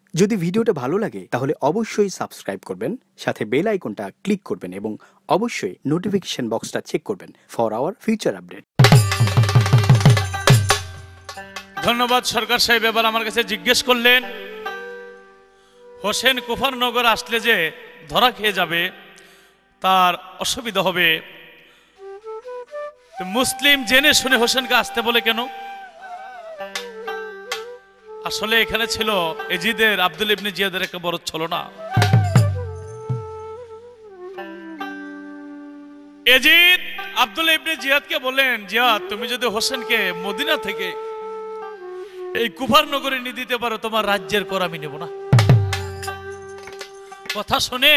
যদি ভিডিওটা ভালো লাগে তাহলে অবশ্যই সাবস্ক্রাইব করবেন, সাথে বেল আইকনটা ক্লিক করবেন এবং অবশ্যই নোটিফিকেশন বক্সটা চেক করবেন ফর আওয়ার ফিউচার আপডেট। ধন্যবাদ সরকার সাহেব। এবার আমার কাছে জিজ্ঞেস করলেন, হোসেন কুফরনগর আসলে যে ধরা খেয়ে যাবে, তার অসুবিধা হবে, মুসলিম জেনে শুনে হোসেনকে আসতে বলে কেন? আসলে এখানে ছিল এজিদের, আব্দুল ইবনে জিয়াদের একটা বড় ছলনা। এজিদ আব্দুল ইবনে জিয়াদকে বলেন, জিয়াদ তুমি যদি হোসেনকে মদিনা থেকে এই কুফরনগরে নিয়ে দিতে পারো, তোমার রাজ্যের কর আমি নেব না। কথা শুনে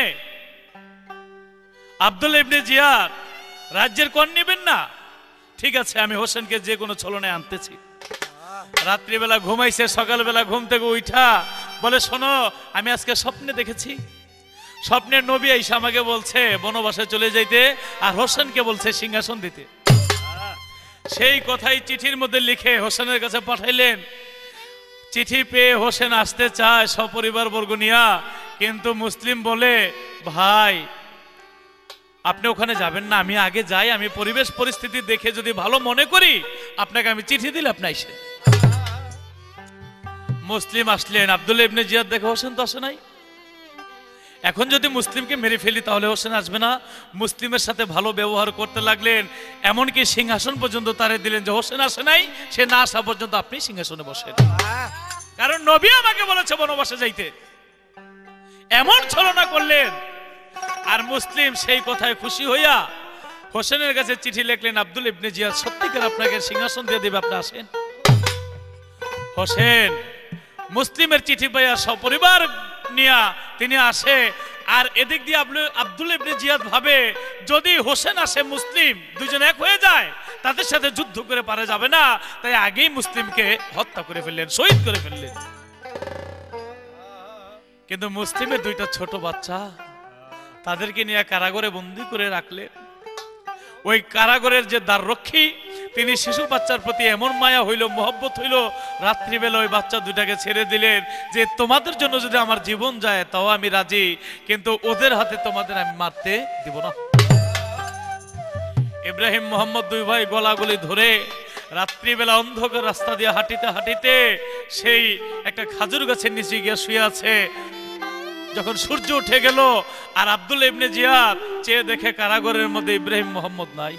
আব্দুল ইবনে জিয়াদ রাজ্যের কর নেবেন না? ঠিক আছে, আমি হোসেনকে যে কোনো ছলনায় আনতেছি। রাত্রিবেলা ঘুমাইছে, সকালবেলা ঘুম থেকে উঠা বলে, শোনো আমি আজকে স্বপ্নে দেখেছি, স্বপ্নের নবী আইসা আমাকে বলছে বনবাসে চলে যাইতে, আর হোসেনকে বলছে সিংহাসন দিতে। সেই কথাই চিঠির মধ্যে লিখে হোসেনের কাছে পাঠাইলেন। চিঠি পেয়ে হোসেন আসতে চায় সপরিবার বর্গ নিয়া, কিন্তু মুসলিম বলে, ভাই আপনি ওখানে যাবেন না, আমি আগে যাই, আমি পরিবেশ পরিস্থিতি দেখে যদি ভালো মনে করি আপনাকে আমি চিঠি দিলে আপনি আইসেন। মুসলিম আসলেন, আব্দুল্লাহ ইবনে জিয়াদ দেখে হোসেন তো আসে নাই। এখন যদি মুসলিমকে মেরে ফেলি তাহলে হোসেন আসবে না। মুসলিমের সাথে ভালো ব্যবহার করতে লাগলেন, এমনকি সিংহাসন পর্যন্ত তারে দিলেন যে হোসেন আসে নাই, সে না আসা পর্যন্ত আপনি সিংহাসনে বসেন, কারণ নবী আমাকে বলেছে বনবাসে যাইতে। এমন ছলনা করলেন। আর মুসলিম সেই কথায় খুশি হইয়া হোসেনের কাছে চিঠি লিখলেন, আব্দুল ইবনে জিয়াদ সত্যিকার আপনাকে সিংহাসন দিয়ে দেবে, আপনি আসেন। হোসেন মুসলিমের চিঠি পাইয়া সপরিবার নিয়া তিনি আসে। আর এদিক দিয়ে আব্দুল ইবনে জিয়াদ ভাবে, যদি হোসেন আসে মুসলিম দুজন এক হয়ে যায়, তাদের সাথে যুদ্ধ করে পারা যাবে না, তাই আগেই মুসলিমকে হত্যা করে ফেললেন, শহীদ করে ফেললেন। কিন্তু মুসলিমের দুইটা ছোট বাচ্চা, তাদেরকে নিয়ে কারাগারে বন্দী করে রাখলেন। ওই কারাগারের যে দ্বাররক্ষী, তিনি শিশু বাচ্চার প্রতি এমন মায়া হইল, মোহব্বত হইল, রাত্রিবেলা ওই বাচ্চা দুটাকে ছেড়ে দিলেন যে তোমাদের জন্য যদি আমার জীবন যায় তাও আমি রাজি, কিন্তু ওদের হাতে তোমাদের আমি মারতে দিব না। ইব্রাহিম মোহাম্মদ দুই ভাই গলাগলি ধরে রাত্রিবেলা অন্ধকার রাস্তা দিয়ে হাঁটিতে হাঁটিতে সেই একটা খাজুর গাছের নিচে গিয়ে শুয়ে আছে। যখন সূর্য উঠে গেল আর আব্দুল্লাহ ইবনে জিয়াদ চেয়ে দেখে কারাগারের মধ্যে ইব্রাহিম মোহাম্মদ নাই।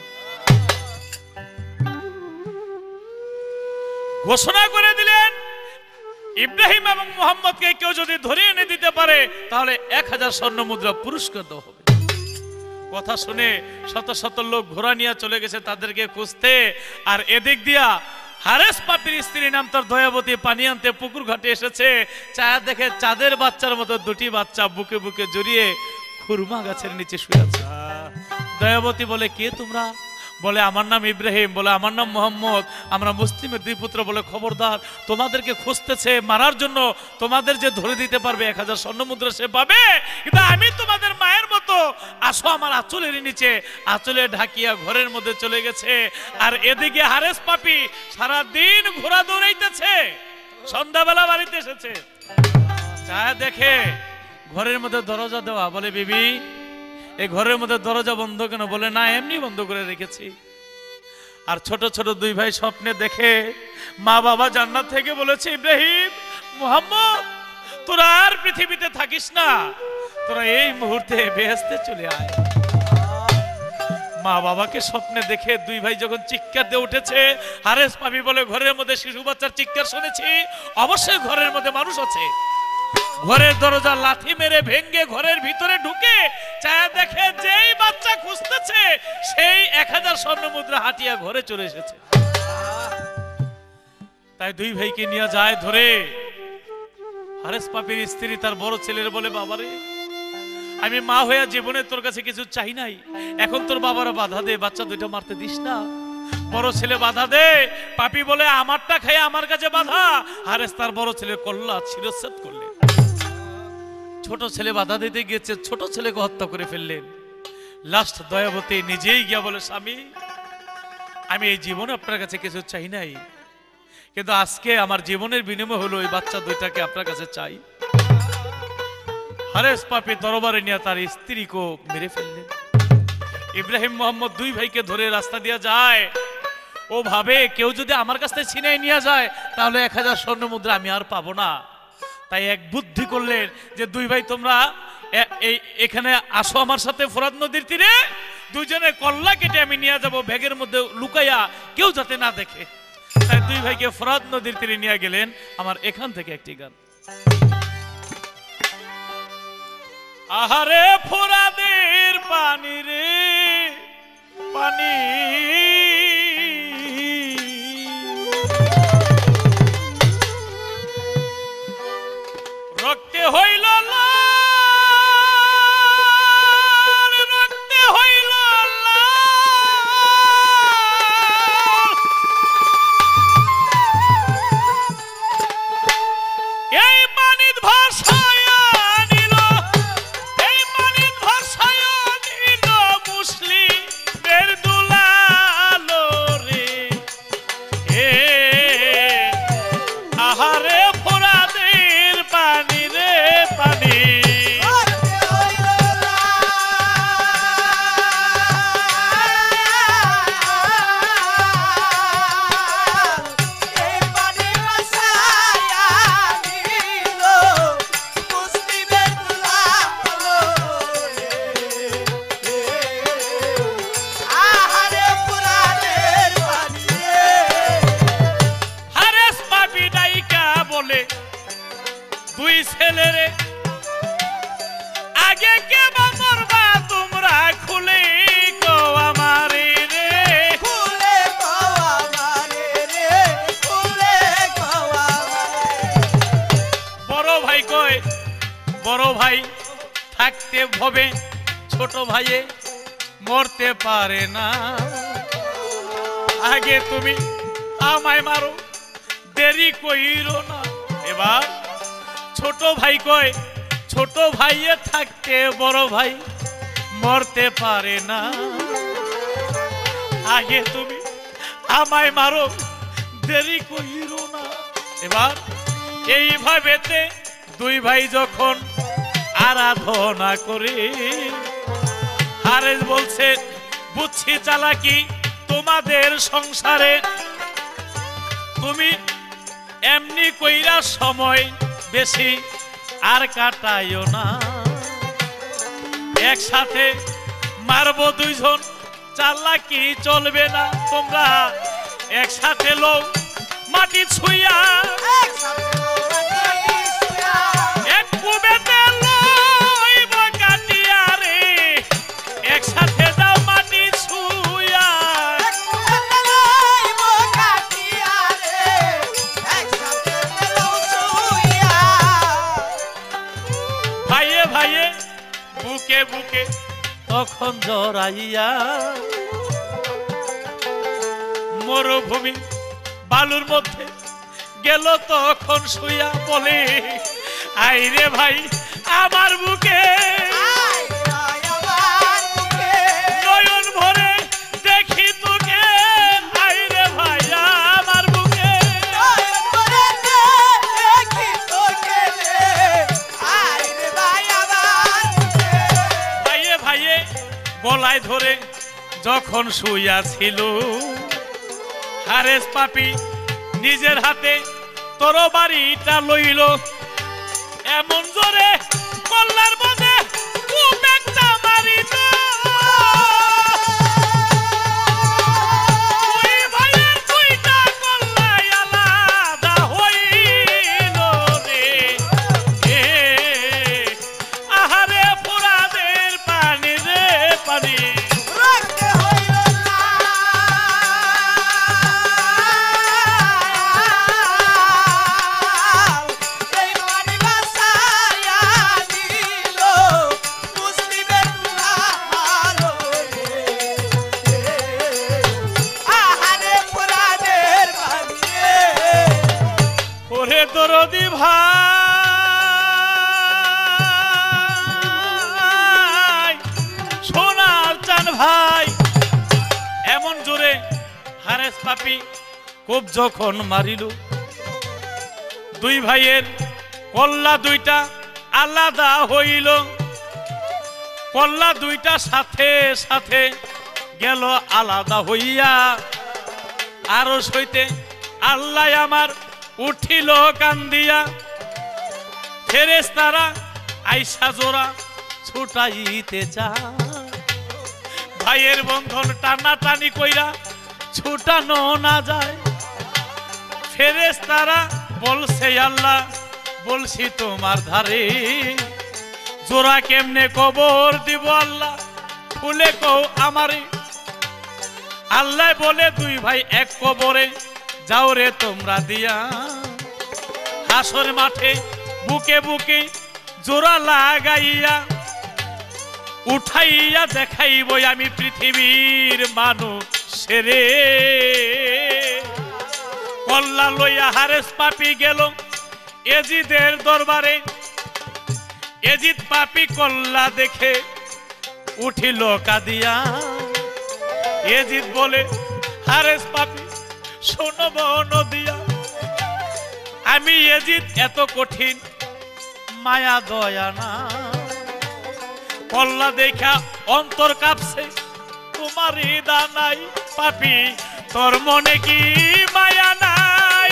ঘোষণা করে দিলেন, ইব্রাহিম এবং মোহাম্মদকে কেউ যদি ধরে এনে দিতে পারে তাহলে 1000 স্বর্ণ মুদ্রা পুরস্কার দেওয়া হবে। কথা শুনে শত শত লোক ঘোড়া নিয়ে চলে গেছে তাদেরকে খুঁজতে। আর এদিক দিয়া হারেস পাপির স্ত্রী নাম তার দয়াবতী পানি আনতে পুকুর ঘাটে এসেছে। চাঁদ দেখে চাঁদের বাচ্চার মতো দুটি বাচ্চা বুকে বুকে জড়িয়ে খুরমা গাছের নিচে শুয়ে আছে। দয়াবতী বলে, কে তোমরা? বলে, আমার নাম ইব্রাহিম। বলে, আমার নাম মোহাম্মদ, আমরা মুসলিমের দুই পুত্র। বলে, খবরদার, তোমাদেরকে খুঁজতেছে মারার জন্য, তোমাদের যে ধরে দিতে পারবে 1000 স্বর্ণ মুদ্রা সে পাবে, কিন্তু আমি তোমাদের মায়ের মতো, আসো আমার আঁচলের নিচে। আঁচলে ঢাকিয়া ঘরের মধ্যে চলে গেছে। আর এদিকে হারেস পাপি সারাদিন ঘোড়া দৌড়াইতেছে, সন্ধ্যাবেলা বাড়িতে এসেছে। যা দেখে ঘরের মধ্যে দরজা দেওয়া। বলে, বিবি এই ঘরের মধ্যে দরজা বন্ধ কেন? বলে, না এমনি বন্ধ করে রেখেছি। আর ছোট ছোট দুই ভাই স্বপ্নে দেখে মা বাবা জান্নাত থেকে বলেছে, ইব্রাহিম মুহাম্মদ তোরা আর পৃথিবীতে থাকিস না, তোরা এই মুহূর্তে বেহেশতে চলে আয়। মা বাবাকে স্বপ্নে দেখে দুই ভাই যখন চিৎকার দিয়ে উঠেছে, হারেস পাপি বলে, ঘরের মধ্যে শিশু বাচ্চার চিৎকার শুনেছি, অবশ্যই ঘরের মধ্যে মানুষ আছে। ঘরের দরজা লাথি মেরে ভেঙ্গে ঘরের ভিতরে ঢুকে চায়া দেখে যেই বাচ্চা খুঁজতেছে সেই 1000 স্বর্ণ মুদ্রা হাতিয়া ঘরে চলে এসেছে। তাই দুই ভাইকে নিয়ে যায় ধরে। হারেস পাপির স্ত্রী তার বড় ছেলের বলে, বাবারে আমি মা হইয়া জীবনে তোর কাছে কিছু চাই নাই, এখন তোর বাবারা বাধা দে, বাচ্চা দুইটা মারতে দিস না। বড় ছেলে বাধা দে। পাপি বলে, আমারটা খাই আমার কাছে বাধা। হারেস তার বড় ছেলে কল্লা শিরচ্ছেদ করলেন। ছোট ছেলে বাধা দিতে গিয়েছে, ছোট ছেলেকে হত্যা করে ফেললেন। লাস্ট দয়াবতী নিজেই গিয়া বলে, স্বামী আমি এই জীবনে আপনার কাছে কিছু চাই নাই, কিন্তু আজকে আমার জীবনের বিনিময় হলো এই বাচ্চা দুইটাকে আপনার কাছে চাই। হারেস পাপি দরবারে নিয়ে তার স্ত্রীকে মেরে ফেললেন। ইব্রাহিম মোহাম্মদ দুই ভাইকে ধরে রাস্তা দিয়ে যায়, ও ভাবে কেউ যদি আমার কাছ থেকে ছিনাই নিয়ে যায় তাহলে 1000 স্বর্ণ মুদ্রা আমি আর পাবো না। তাই এক বুদ্ধি করলেন যে দুই ভাই তোমরা এখানে আসো আমার সাথে ফোরাত নদীর তীরে, দুইজনে কল্লা কেটে আমি নিয়ে যাব ব্যাগের মধ্যে লুকাইয়া, কেউ যাতে না দেখে। তাই দুই ভাইকে ফোরাত নদীর তীরে নিয়ে গেলেন। আমার এখান থেকে একটি গান। আহারে ফোরাদের পানি রে পানি, রক্তে হইল লাল, রক্তে হইল লাল, এই পানির ভাষায়া নিল, এই পানির ভাষায়া নিল মুসলিমের দুলালো রে। এ আহারে ফোরাদের পানি রে পানি, হারেস পাপি ডাইকা বলে দুই ছেলেরে আগে কে মরবা তোমরা খুলে কো আমারে রে, খুলে কও আমারে রে, খুলে কও আমারে। বড় ভাই কয় বড় ভাই থাকতে ভবে ছোট ভাইয়ে মরতে পারে না, আগে তুমি আমায় মারো দেরি কইরো না। এবার ছোট ভাই কয় ছোট ভাইয়ে থাকতে বড় ভাই মরতে পারে না, আগে তুমি আমায় মারো দেরি কইরো না। এবার এইভাবেতে দুই ভাই যখন আরাধনা করে, হারেস বলছে বুঝছি চালাকি তোমাদের সংসারে, তুমি এমনি কইরা সময় বেশি আর কাটাইও না, একসাথে মারবো দুইজন চালাকি চলবে না, তোমরা একসাথে লো মাটি ছুঁইয়া, এক কুবেতে লইব কাটিয়া রে, একসাথে যাও মাটি ছুঁইয়া। ভাইয়ে ভাইয়ে বুকে বুকে তখন জড়াইয়া, মরুভূমি বালুর মধ্যে গেল তখন শুইয়া, বলে আইরে ভাই আমার বুকে, নয়ন ভরে দেখি তোকে, আইরে ভাই আমার বুকে, ভাইয়ে ভাইয়ে গলায় ধরে যখন শুইয়া ছিল, হারেস পাপি নিজের হাতে তরবারিটা লইল, এমন জোরে কল্লার মধ্যে একটা মারিল, দুই ভাইয়ের দুইটা কল্লাই আলাদা হইল রে। এ আহারে ফোরাদের পানি রে পানি, দরদি ভাই সোনার চান ভাই, এমন জোরে হারেস পাপি খুব যখন মারিল, দুই ভাইয়ের কল্লা দুইটা আলাদা হইল, কল্লা দুইটা সাথে সাথে গেল আলাদা হইয়া। আরশ হইতে আল্লাহ আমার উঠিল কান্দিয়া, ফেরেশতারা আইসা জোড়া ছুটাইতে চায়। ভাইয়ের বন্ধন টানাটানি কইরা ছুটানো না যায়। ফেরেশতারা বলছে আল্লাহ বলছি তোমার ধারে, জোড়া কেমনে কবর দিব আল্লাহ খুলে কও আমারে। আল্লাহ বলে দুই ভাই এক কবরে যাও রে তোমরা দিয়া। হাসর মাঠে বুকে বুকে জোড়া লাগাইয়া, উঠাইয়া দেখাইব আমি পৃথিবীর মানুষ রে। কল্লা লইয়া হারেস পাপি গেল এজিদের দরবারে। এজিদ পাপি কল্লা দেখে উঠিল কাঁদিয়া। এজিদ বলে হারেস পাপি শোনব নদিয়া, আমি এজিদ এত কঠিন মায়া দয়া না। কল্লা দেখা অন্তর কাঁপছে তোমারই দানাই। পাপি তোর মনে কি মায়া নাই?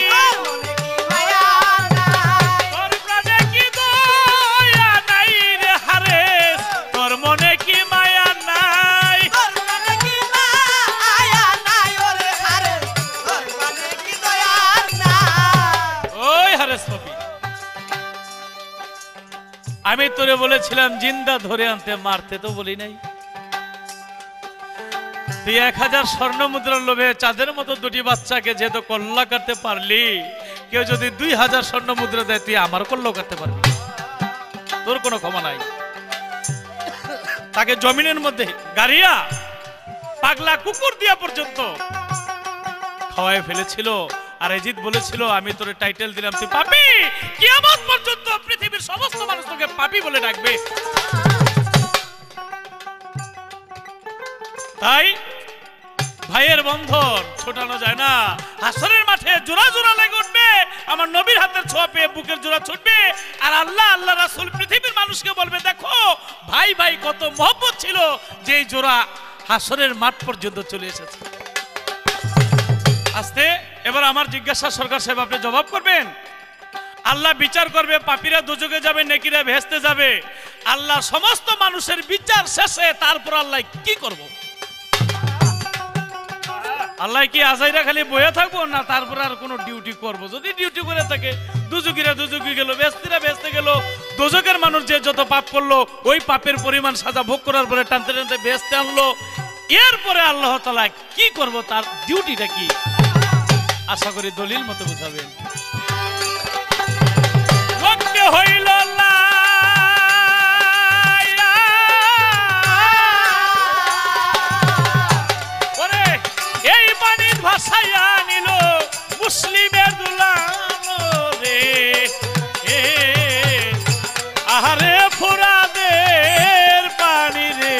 তোর প্রাণে কি দয়া নাই রে হারেস? তোর মনে কি মায়া নাই? ওই হারেস পাপি, আমি তোরে বলেছিলাম জিন্দা ধরে আনতে, মারতে তো বলি নাই। তুই 1000 স্বর্ণ মুদ্রার লোভে চাঁদের মতো দুটি বাচ্চাকে যেহেতু কল্লা করতে পারলি, কেউ যদি 2000 স্বর্ণ মুদ্রা দেয় তুই আমার কল্লা করতে পারবি? তোর কোনো ক্ষমা নাই। তাকে জমিনের মধ্যে গাড়িয়া পাগলা কুকুর দিয়া পর্যন্ত খাওয়াই ফেলেছিল। আর এজিদ বলেছিল আমি তোরে টাইটেল দিলাম তুই পাপী, কিয়ামত পর্যন্ত পৃথিবীর সমস্ত মানুষ তোকে পাপী বলে ডাকবে। তাই ভাইয়ের বন্ধন ছোটানো যায় না। হাসরের মাঠে জোড়া জোড়া লেগে উঠবে, আমার নবীর হাতের ছোঁয়া পেয়ে বুকের জোড়া ছুটবে। আর আল্লাহ আল্লাহ রাসূল পৃথিবীর মানুষকে বলবে দেখো ভাই ভাই কত মহব্বত ছিল, যে জোড়া হাসরের মাঠ পর্যন্ত চলে এসেছে। আস্তে এবার আমার জিজ্ঞাসা সরকার সাহেব আপনি জবাব করবেন। আল্লাহ বিচার করবে, পাপীরা দোজখে যাবে, নেকিরা ভেস্তে যাবে। আল্লাহ সমস্ত মানুষের বিচার শেষে তারপর আল্লাহ কি করব? আল্লাহ কি আজাইরা খালি বয়ে থাকবো না তারপর আর কোনো ডিউটি করব? যদি ডিউটি করে থাকে দুজকিরা দুজকি গেল, বেস্তিরা বেস্তে গেল, দোজকের মানুষ যে যত পাপ করলো ওই পাপের পরিমাণ সাজা ভোগ করার পরে টানতে টানতে বেস্তে আনলো। এরপরে আল্লাহ তাআলা কি করব, তার ডিউটিটা কি? আশা করি দলিল মতো বুঝাবেন। হইল এই পানির ভাষাইয়া নিল মুসলিমের দুলাল রে। আহারে ফুরাদের পানি রে।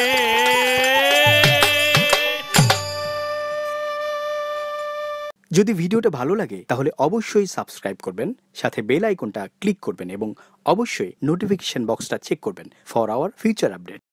যদি ভিডিওটা ভালো লাগে তাহলে অবশ্যই সাবস্ক্রাইব করবেন, সাথে বেল আইকনটা ক্লিক করবেন এবং অবশ্যই নোটিফিকেশন বক্সটা চেক করবেন ফর আওয়ার ফিউচার আপডেট।